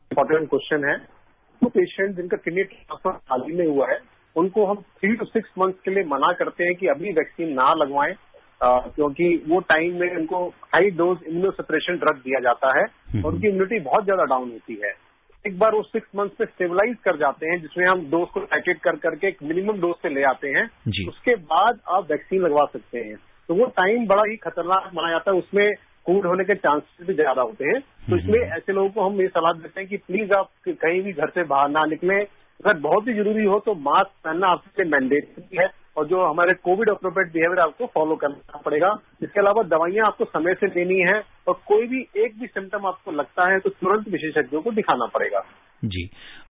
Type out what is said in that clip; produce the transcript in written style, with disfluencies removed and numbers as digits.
Important question है। तो patient जिनका किडनी ट्रांसफर हाल ही में हुआ है, उनको हम 3 to 6 मंथ्स के लिए मना करते हैं कि अभी वैक्सीन ना लगवाएं, क्योंकि वो टाइम में उनको हाई डोज इम्यूनोसप्रेशन ड्रग दिया जाता है और उनकी इम्यूनिटी बहुत ज्यादा डाउन होती है। एक बार वो 6 मंथ्स पे स्टेबलाइज कर जाते हैं, जिसमें हम डोज को टाइट्रेट कर करके एक मिनिमम डोज पे ले आते हैं, उसके बाद आप वैक्सीन लगवा सकते हैं। तो वो टाइम बड़ा ही खतरनाक माना जाता है, उसमें कोविड होने के चांसेस भी ज्यादा होते हैं। तो इसलिए ऐसे लोगों को हम ये सलाह देते हैं कि प्लीज आप कहीं भी घर से बाहर ना निकलें। अगर बहुत ही जरूरी हो तो मास्क पहनना आपके मैंडेटरी है और जो हमारे कोविड अप्रोप्रिएट बिहेवियर आपको फॉलो करना पड़ेगा। इसके अलावा दवाइयां आपको समय से लेनी है और कोई भी एक भी सिम्टम आपको लगता है तो तुरंत विशेषज्ञों को दिखाना पड़ेगा। जी।